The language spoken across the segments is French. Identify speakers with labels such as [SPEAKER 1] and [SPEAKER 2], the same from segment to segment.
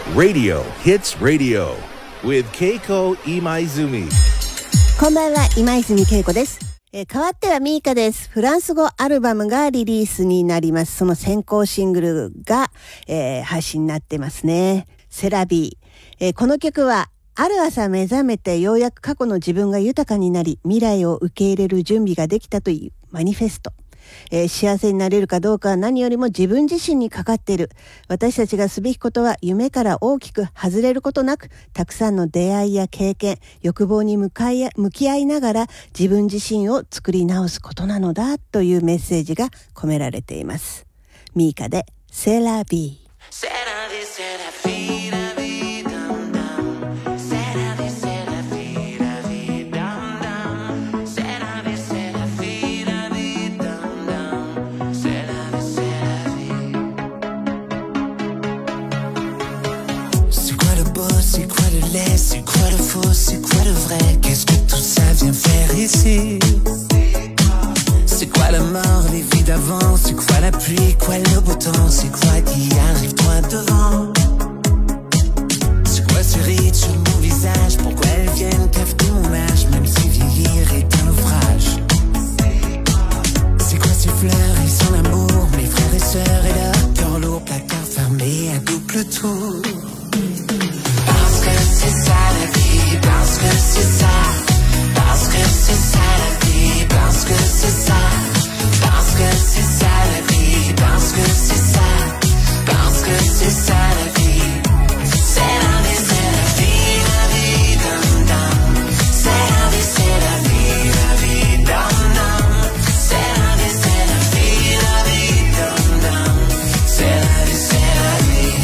[SPEAKER 1] Radio Hits Radio with Keiko Imaizumi.
[SPEAKER 2] こんばんは、今泉恵子です。変わってはミーカです。フランス語アルバムがリリースになります。その先行シングルが、配信になってますね。セラビー。この曲はある朝目覚めてようやく過去の自分が豊かになり未来を受け入れる準備ができたというマニフェスト。幸せになれるかどうかは何よりも自分自身にかかっている。私たちがすべきことは夢から大きく外れることなく、たくさんの出会いや経験、欲望に向き合いながら自分自身を作り直すことなのだというメッセージが込められています。ミーカでセラビー。
[SPEAKER 3] C'est quoi le faux, c'est quoi le vrai? Qu'est-ce que tout ça vient faire ici? C'est quoi la mort, les vies d'avant? C'est quoi la pluie, quoi le beau temps? C'est quoi qui arrive droit devant? C'est quoi ces rides sur mon visage? Pourquoi elles viennent cafeter mon âge? Même si vieillir est un naufrage. C'est quoi ces fleurs et son amour? Mes frères et sœurs et leur cœur lourd, placard fermé à double tour. C'est ça la vie, parce que c'est ça, parce que c'est ça la vie, parce que c'est ça, parce que c'est ça la vie, parce que c'est ça, parce que c'est ça la vie. C'est la vie, c'est la vie, dum dum. C'est la vie, c'est la vie, dum dum. C'est la vie, c'est la vie, dum dum. C'est la vie, c'est la vie.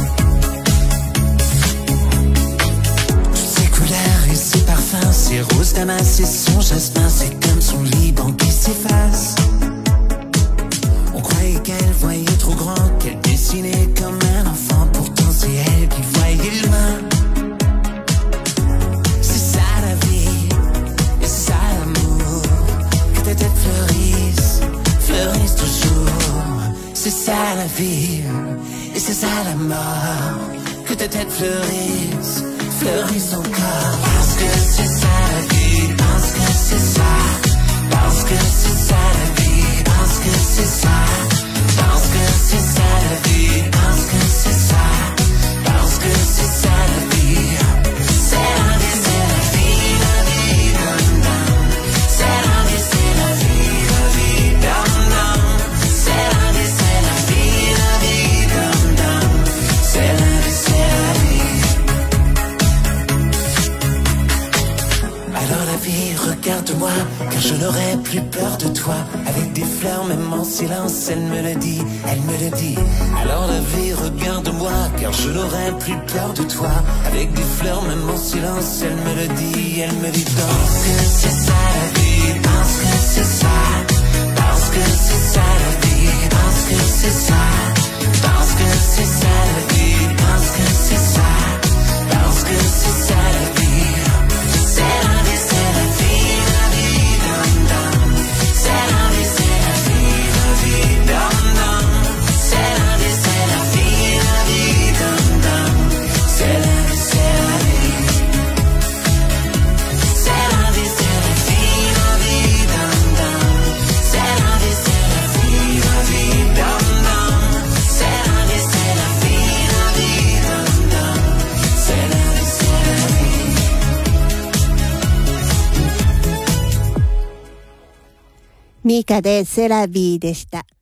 [SPEAKER 3] C'est rose damas et son jasmin, c'est comme son Liban qui s'efface. On croyait qu'elle voyait trop grand, qu'elle dessinait comme un enfant. Pourtant c'est elle qui voyait loin. C'est ça la vie, et c'est ça l'amour. Que ta tête fleurisse, fleurisse toujours. C'est ça la vie, et c'est ça la mort. Que ta tête fleurisse, fleurisse encore. Parce que c'est ça la vie, parce que c'est ça, parce que c'est ça la vie, parce que c'est ça, parce que c'est ça la vie, parce que c'est ça, parce que c'est ça la vie. C'est la vie, c'est la vie, dum dum. C'est la vie, c'est la vie, dum dum. C'est la vie, c'est la vie, dum dum. C'est la vie, c'est la vie. Alors la vie, regarde-moi, car je n'aurai plus peur de toi. Avec des fleurs, même en silence, elle me le dit, elle me le dit. Alors la vie, regarde-moi, car je n'aurai plus peur de toi. Avec des fleurs, même en silence, elle me le dit, elle me dit. Parce que c'est ça la vie, parce que c'est ça, parce que c'est ça la vie, parce que c'est ça, parce que c'est ça la vie, parce que c'est ça, parce que c'est ça la vie. C'est la vie, c'est la vie, dum dum. C'est la vie, c'est la vie, dum dum. C'est la vie, c'est la vie, dum dum. C'est la vie, c'est la vie. C'est la vie, c'est la vie, dum dum. C'est la vie, c'est la vie, dum dum. C'est la vie, c'est la vie, dum dum. C'est la vie, c'est la vie.
[SPEAKER 2] ミーカでセラビーでした。